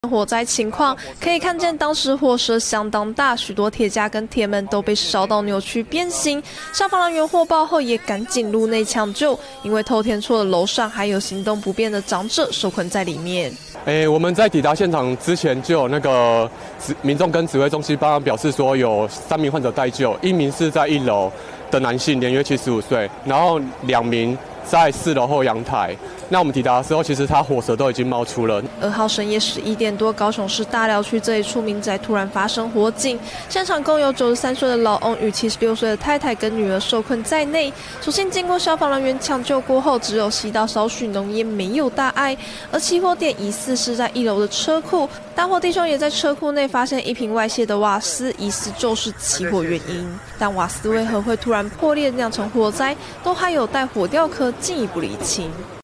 火灾情况可以看见，当时火势相当大，许多铁架跟铁门都被烧到扭曲变形。消防人员获报后也赶紧入内抢救，因为透天厝的楼上还有行动不便的长者受困在里面。 我们在抵达现场之前就有那个民众跟指挥中心帮忙表示说，有3名患者待救，1名是在1楼的男性，年约75岁，然后2名在4楼后阳台。那我们抵达的时候，其实他火舌都已经冒出了。 2号深夜11点多，高雄市大寮区这一处民宅突然发生火警，现场共有93岁的老翁与76岁的太太跟女儿受困在内。所幸经过消防人员抢救过后，只有吸到少许浓烟，没有大碍。而起火点疑似是在1楼的车库，大火弟兄也在车库内发现1瓶外泄的瓦斯，疑似就是起火原因。但瓦斯为何会突然破裂酿成火灾，都还有待火调科进一步厘清。